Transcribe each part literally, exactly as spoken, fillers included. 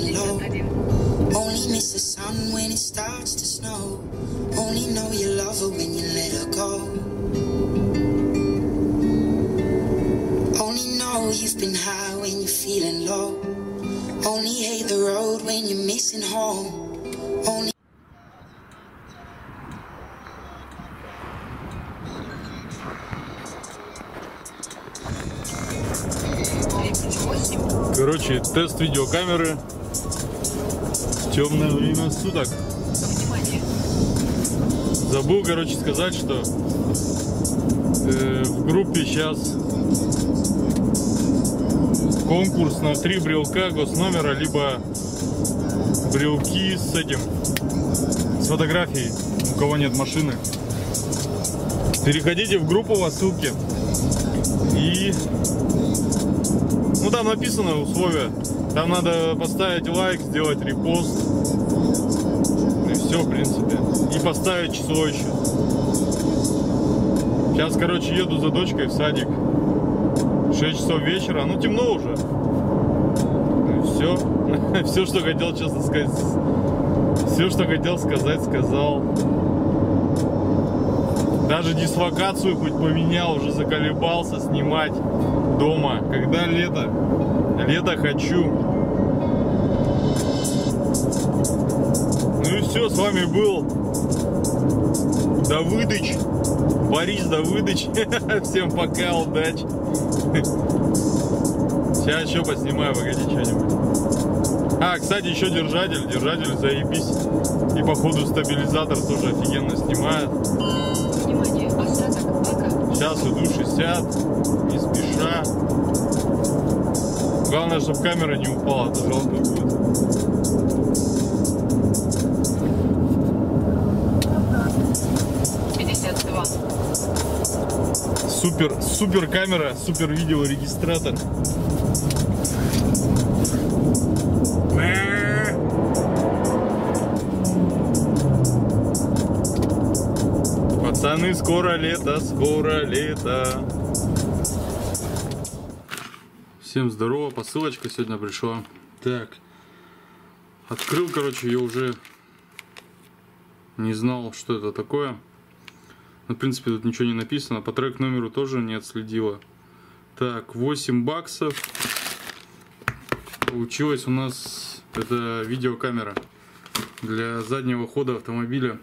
feeling low. Only miss the sun when it starts to snow. Only know you love her when you let her go. Only know you've been high when you're feeling low. Only hate the road when you're missing home. Only Короче, тест видеокамеры в темное время суток. Забыл, короче, сказать, что э, в группе сейчас конкурс на три брелка госномера, либо брелки с этим, с фотографией, у кого нет машины. Переходите в группу по ссылке и... Ну, там написано условия. Там надо поставить лайк, сделать репост. И все, в принципе. И поставить число еще. Сейчас, короче, еду за дочкой в садик. шесть часов вечера. Ну, темно уже. И все. Все, что хотел, честно сказать. Все, что хотел сказать, сказал. Даже дислокацию хоть поменял, уже заколебался снимать дома. Когда лето? Лето хочу. Ну и все, с вами был Давыдыч. Борис Давыдыч. Всем пока, удачи. Сейчас еще поснимаю, погоди, что-нибудь. А, кстати, еще держатель. Держатель, заебись. И походу стабилизатор тоже офигенно снимает. Сейчас иду шестьдесят, не спеша. Главное, чтобы камера не упала, это жалко будет. пятьдесят два. Супер, супер камера, супер видеорегистратор. Пацаны, скоро лето, скоро лето. Всем здорово, посылочка сегодня пришла. Так, открыл, короче, я уже не знал, что это такое. В принципе, тут ничего не написано. По трек номеру тоже не отследила. Так, восемь баксов. Получилось у нас это видеокамера для заднего хода автомобиля.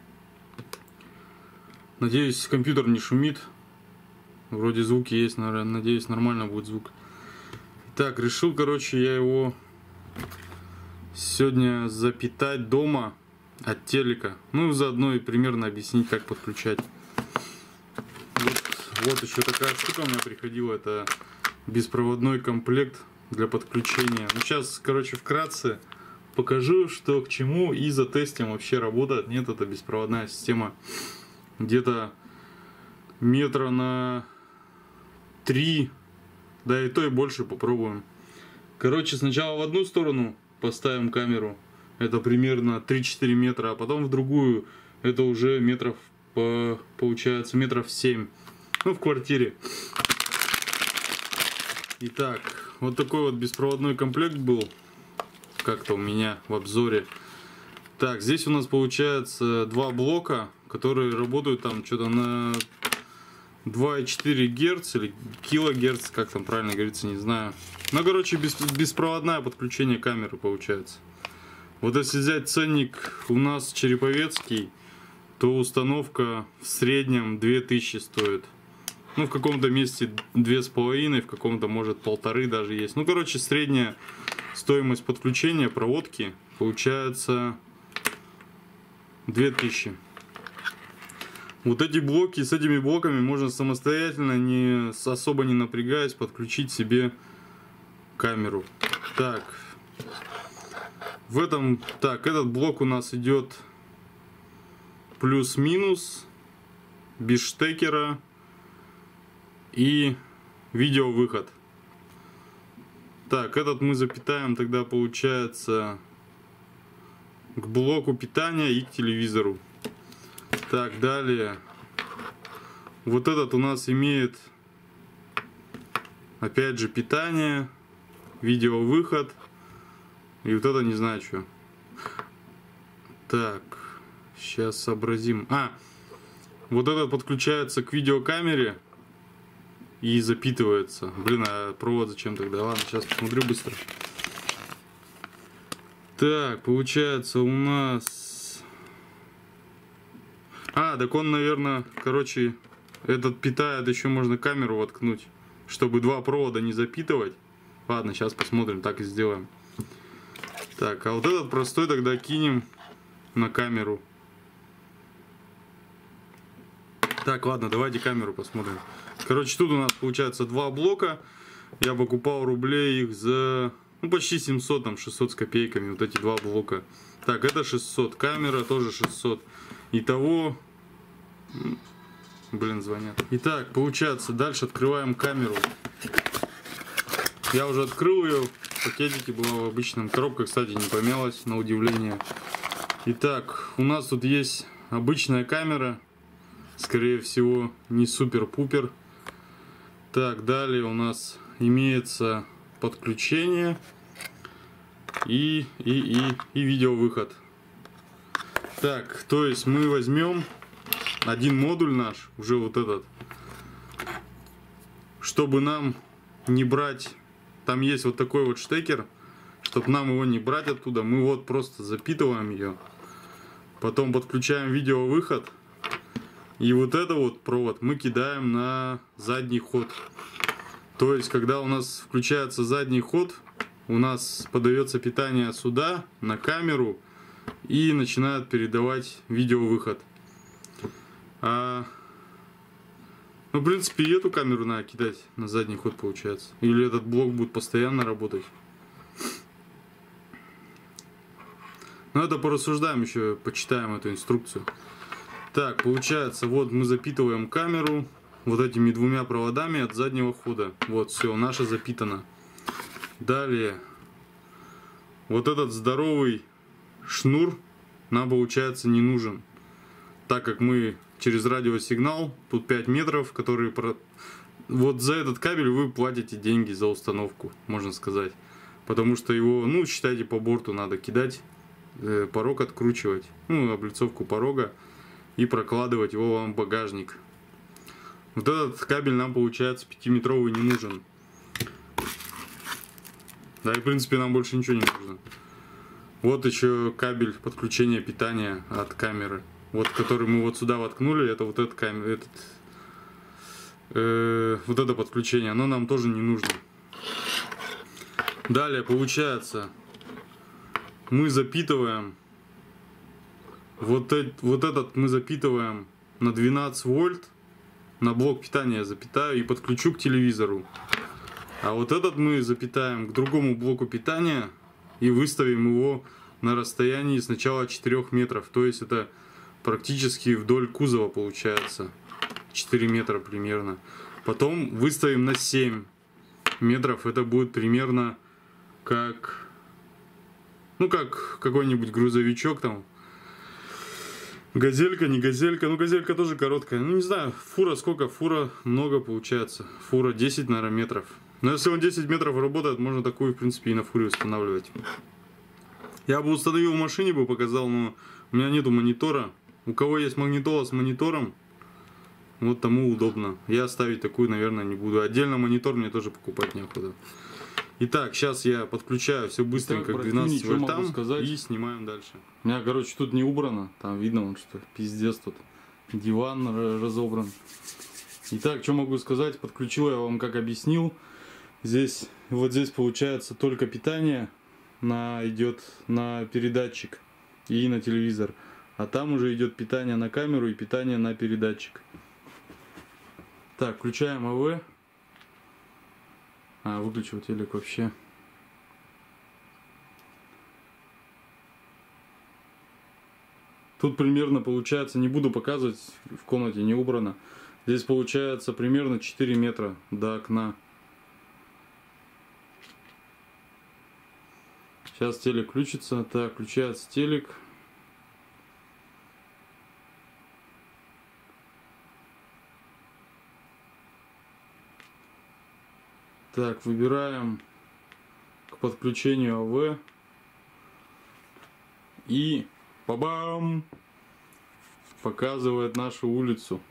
Надеюсь, компьютер не шумит. Вроде звуки есть, наверное. Надеюсь, нормально будет звук. Так, решил, короче, я его сегодня запитать дома от телека. Ну, заодно и примерно объяснить, как подключать. Вот, вот еще такая штука у меня приходила. Это беспроводной комплект для подключения. Ну, сейчас, короче, вкратце покажу, что к чему, и затестим, вообще работает. Нет, это беспроводная система. Где-то метра на три, да и то и больше попробуем. Короче, сначала в одну сторону поставим камеру, это примерно три-четыре метра, а потом в другую, это уже метров, по, получается, метров семь, ну, в квартире. Итак, вот такой вот беспроводной комплект был, как-то у меня в обзоре. Так, здесь у нас получается два блока, которые работают там что-то на два и четыре герца или килогерц, как там правильно говорится, не знаю. Ну, короче, бес, беспроводное подключение камеры получается. Вот если взять ценник у нас череповецкий, то установка в среднем две тысячи стоит. Ну, в каком-то месте две с половиной, в каком-то, может, полторы даже есть. Ну, короче, средняя стоимость подключения проводки получается две тысячи. Вот эти блоки, с этими блоками можно самостоятельно, не, особо не напрягаясь, подключить себе камеру. Так, в этом, так, этот блок у нас идет плюс-минус, без штекера и видеовыход. Так, этот мы запитаем тогда, получается, к блоку питания и к телевизору. Так, далее. Вот этот у нас имеет, опять же, питание, видеовыход И вот это не знаю что. Так, сейчас сообразим. А, вот это подключается к видеокамере и запитывается. Блин, а провод зачем тогда? Ладно, сейчас посмотрю быстро. Так, получается у нас... А, так он, наверное, короче, этот питает, еще можно камеру воткнуть, чтобы два провода не запитывать. Ладно, сейчас посмотрим, так и сделаем. Так, а вот этот простой тогда кинем на камеру. Так, ладно, давайте камеру посмотрим. Короче, тут у нас получается два блока. Я покупал рублей их за, ну, почти семьсот, там шестьсот с копейками. Вот эти два блока. Так, это шестьсот. Камера тоже шестьсот. Итого... Блин, звонят. Итак, получается, дальше открываем камеру. Я уже открыл ее. В пакетике была в обычном. Коробка, кстати, не помялась, на удивление. Итак, у нас тут есть обычная камера. Скорее всего, не супер-пупер. Так, далее у нас имеется подключение и, и, и, и видеовыход. Так, то есть мы возьмем один модуль наш, уже вот этот, чтобы нам не брать, там есть вот такой вот штекер, чтобы нам его не брать оттуда, мы вот просто запитываем ее, потом подключаем видеовыход. И вот это вот провод мы кидаем на задний ход. То есть, когда у нас включается задний ход, у нас подается питание сюда, на камеру, и начинает передавать видеовыход. А... Ну, в принципе, и эту камеру надо кидать на задний ход, получается. Или этот блок будет постоянно работать. Ну, это порассуждаем еще, почитаем эту инструкцию. Так, получается, вот мы запитываем камеру вот этими двумя проводами от заднего хода. Вот, все, наша запитана. Далее, вот этот здоровый шнур нам, получается, не нужен. Так как мы через радиосигнал, тут пять метров, которые... Про... Вот за этот кабель вы платите деньги за установку, можно сказать. Потому что его, ну, считайте, по борту надо кидать, э, порог откручивать, ну, облицовку порога. И прокладывать его вам в багажник. Вот этот кабель нам, получается, пятиметровый не нужен. Да и в принципе нам больше ничего не нужно. Вот еще кабель подключения питания от камеры. Вот который мы вот сюда воткнули. Это вот этот камень, этот, э, вот это подключение. Оно нам тоже не нужно. Далее получается, мы запитываем. Вот, вот этот мы запитываем на двенадцать вольт, на блок питания запитаю и подключу к телевизору. А вот этот мы запитаем к другому блоку питания и выставим его на расстоянии сначала четырёх метров. То есть это практически вдоль кузова получается, четыре метра примерно. Потом выставим на семь метров, это будет примерно как, ну как какой-нибудь грузовичок там. Газелька, не газелька. Ну, газелька тоже короткая. Ну, не знаю, фура сколько? Фура много получается. Фура десять, наверное, метров. Но если он десять метров работает, можно такую, в принципе, и на фуре устанавливать. Я бы установил в машине, бы показал, но у меня нету монитора. У кого есть магнитола с монитором, вот тому удобно. Я ставить такую, наверное, не буду. Отдельно монитор мне тоже покупать неохота. Итак, сейчас я подключаю все быстренько к двенадцати вольтам и снимаем дальше. У меня, короче, тут не убрано. Там видно, вон, что пиздец тут. Диван разобран. Итак, что могу сказать? Подключил я вам, как объяснил. Здесь, вот здесь получается только питание на, идет на передатчик и на телевизор. А там уже идет питание на камеру и питание на передатчик. Так, включаем АВ. А, выключил телек вообще. Тут примерно получается, не буду показывать, в комнате не убрано. Здесь получается примерно четыре метра до окна. Сейчас телек включится. Так, включается телек. Так, выбираем к подключению АВ. И ба-бам! Показывает нашу улицу.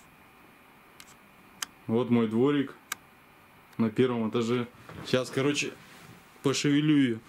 Вот мой дворик на первом этаже. Сейчас, короче, пошевелю ее.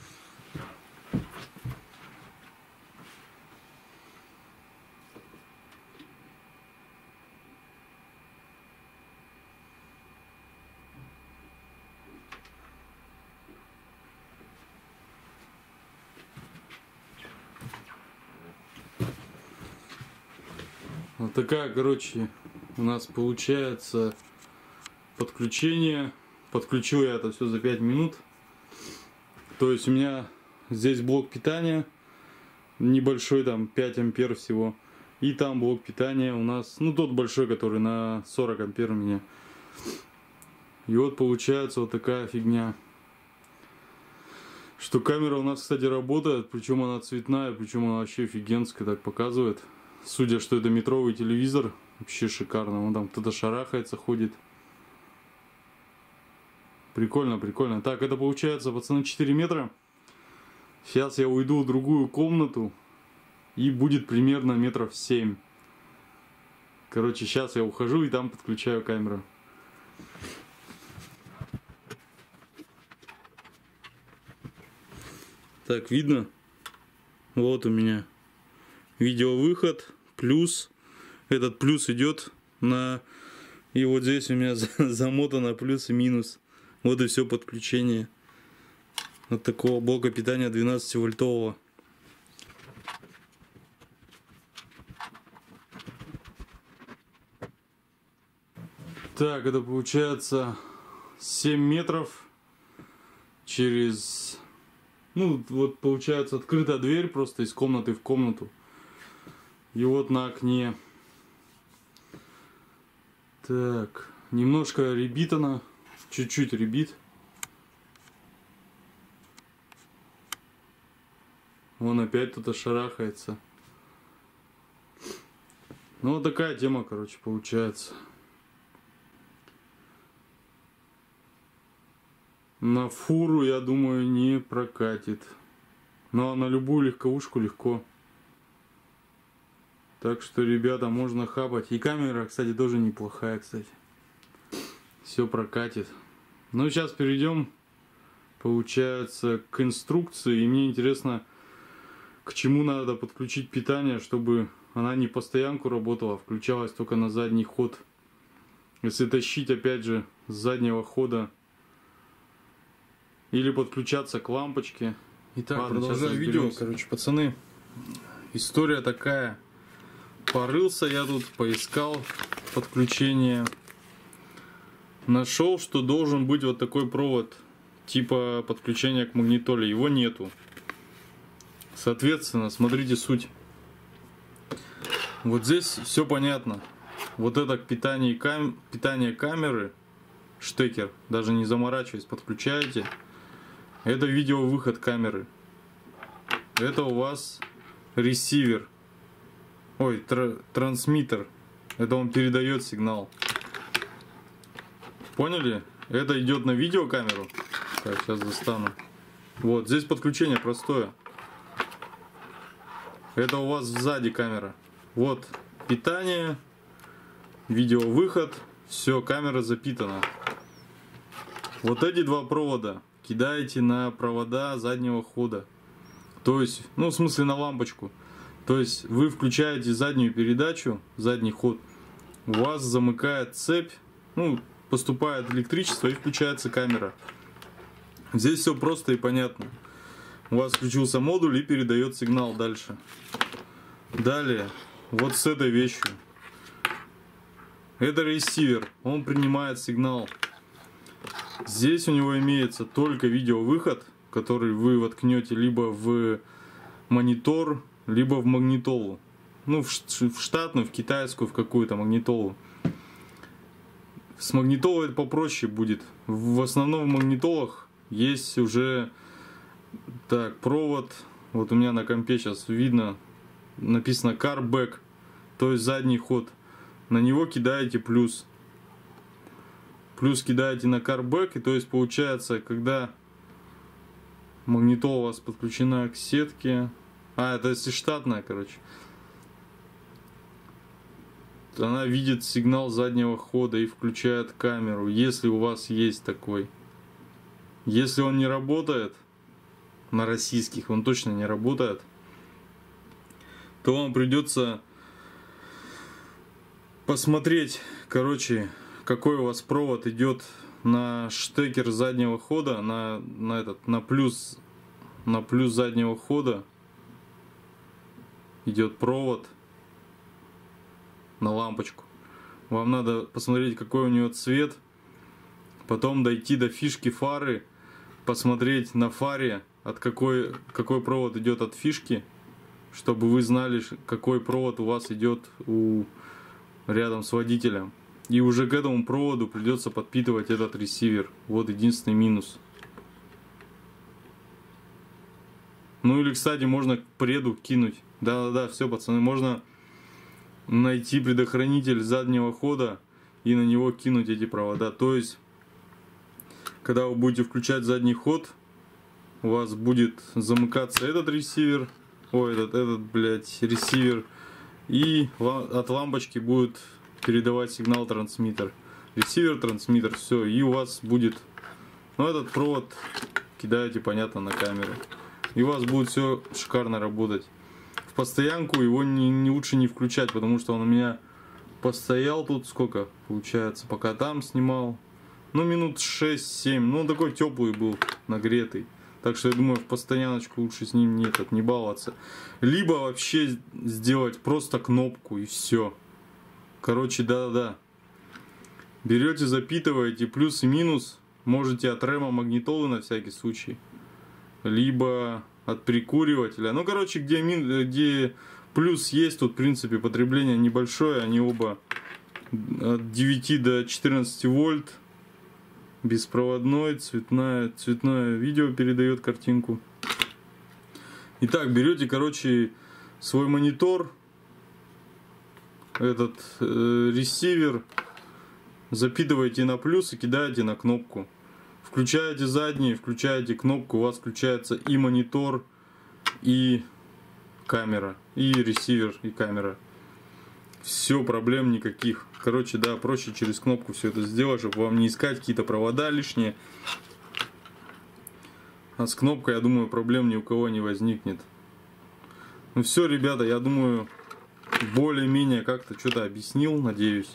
Вот такая, короче, у нас получается подключение. Подключил я это все за пять минут. То есть у меня здесь блок питания небольшой, там пять ампер всего. И там блок питания у нас, ну тот большой, который на сорок ампер у меня. И вот получается вот такая фигня. Что камера у нас, кстати, работает, причем она цветная, причем она вообще офигенская, так показывает. Судя, что это метровый телевизор, вообще шикарно. Вон там кто-то шарахается, ходит. Прикольно, прикольно. Так, это получается, пацаны, четыре метра. Сейчас я уйду в другую комнату. И будет примерно метров семь. Короче, сейчас я ухожу и там подключаю камеру. Так, видно? Вот у меня видеовыход, плюс. Этот плюс идет на... И вот здесь у меня замотано плюс и минус. Вот и все подключение. От такого блока питания двенадцативольтового. Так, это получается семь метров через... Ну, вот получается открытая дверь просто из комнаты в комнату. И вот на окне. Так, немножко ребит она. Чуть-чуть ребит. Вон опять кто-то шарахается. Ну, вот такая тема, короче, получается. На фуру, я думаю, не прокатит. Но на любую легковушку легко. Так что, ребята, можно хапать. И камера, кстати, тоже неплохая, кстати. Все прокатит. Ну, сейчас перейдем, получается, к инструкции. И мне интересно, к чему надо подключить питание, чтобы она не по стоянку работала, а включалась только на задний ход. Если тащить, опять же, с заднего хода. Или подключаться к лампочке. Итак, ладно, продолжаю видео. Короче, пацаны, история такая. Порылся я тут, поискал подключение. Нашел, что должен быть вот такой провод, типа подключения к магнитоле. Его нету. Соответственно, смотрите суть. Вот здесь все понятно. Вот это питание, кам... питание камеры, штекер, даже не заморачиваясь, подключаете. Это видеовыход камеры. Это у вас ресивер. Ой, тр трансмиттер. Это он передает сигнал. Поняли? Это идет на видеокамеру. Так, сейчас достану. Вот, здесь подключение простое. Это у вас сзади камера. Вот питание, видеовыход. Все, камера запитана. Вот эти два провода кидаете на провода заднего хода. То есть, ну в смысле на лампочку. То есть вы включаете заднюю передачу, задний ход. У вас замыкает цепь. Ну, поступает электричество и включается камера. Здесь все просто и понятно. У вас включился модуль и передает сигнал дальше. Далее, вот с этой вещью. Это ресивер. Он принимает сигнал. Здесь у него имеется только видеовыход, который вы воткнете либо в монитор, либо в магнитолу. Ну, в штатную, в китайскую, в какую-то магнитолу. С магнитолой это попроще будет. В основном в магнитолах есть уже так, провод. Вот у меня на компе сейчас видно, написано car back, то есть задний ход. На него кидаете плюс. Плюс кидаете на car back, и то есть получается, когда магнитола у вас подключена к сетке, А, это если штатная, короче. Она видит сигнал заднего хода и включает камеру, если у вас есть такой. Если он не работает, на российских он точно не работает, то вам придется посмотреть, короче, какой у вас провод идет на штекер заднего хода, на, на этот, на плюс, на плюс заднего хода идет провод на лампочку. Вам надо посмотреть, какой у нее цвет, потом дойти до фишки фары, посмотреть на фаре, от какой, какой провод идет от фишки, чтобы вы знали, какой провод у вас идет у, рядом с водителем. И уже к этому проводу придется подпитывать этот ресивер. Вот единственный минус. Ну или, кстати, можно к преду кинуть. Да-да-да, все, пацаны, можно найти предохранитель заднего хода и на него кинуть эти провода. То есть, когда вы будете включать задний ход, у вас будет замыкаться этот ресивер, ой, этот, этот, блядь, ресивер, и от лампочки будет передавать сигнал трансмиттер. Ресивер, трансмиттер, все, и у вас будет, ну, этот провод кидаете, понятно, на камеру. И у вас будет все шикарно работать. В постоянку его не, не лучше не включать, потому что он у меня постоял тут сколько, получается, пока там снимал. Ну, минут шесть-семь, ну, он такой теплый был, нагретый. Так что я думаю, в постояночку лучше с ним нет, не баловаться. Либо вообще сделать просто кнопку и все. Короче, да-да-да. Берете, запитываете, плюс и минус. Можете от рэма магнитолы на всякий случай. Либо от прикуривателя. Ну, короче, где, мин, где плюс есть, тут, в принципе, потребление небольшое. Они оба от девяти до четырнадцати вольт. Беспроводной, цветное, цветное видео передает картинку. Итак, берете, короче, свой монитор, этот э, ресивер, запитываете на плюс и кидаете на кнопку. Включаете задний, включаете кнопку, у вас включается и монитор, и камера, и ресивер, и камера. Все, проблем никаких. Короче, да, проще через кнопку все это сделать, чтобы вам не искать какие-то провода лишние. А с кнопкой, я думаю, проблем ни у кого не возникнет. Ну все, ребята, я думаю, более-менее как-то что-то объяснил, надеюсь.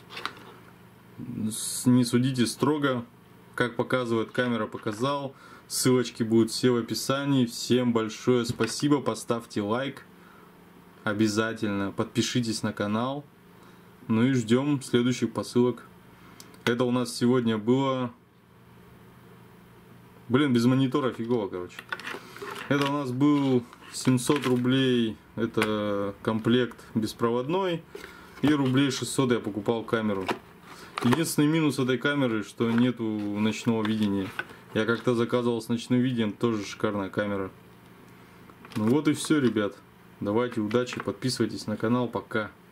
Не судите строго. Как показывает камера, показал. Ссылочки будут все в описании. Всем большое спасибо. Поставьте лайк. Обязательно. Подпишитесь на канал. Ну и ждем следующих посылок. Это у нас сегодня было... Блин, без монитора фигово, короче. Это у нас был семьсот рублей. Это комплект беспроводной. И рублей шестьсот я покупал камеру. Единственный минус этой камеры, что нету ночного видения. Я как-то заказывал с ночным видением. Тоже шикарная камера. Ну вот и все, ребят. Давайте, удачи. Подписывайтесь на канал. Пока.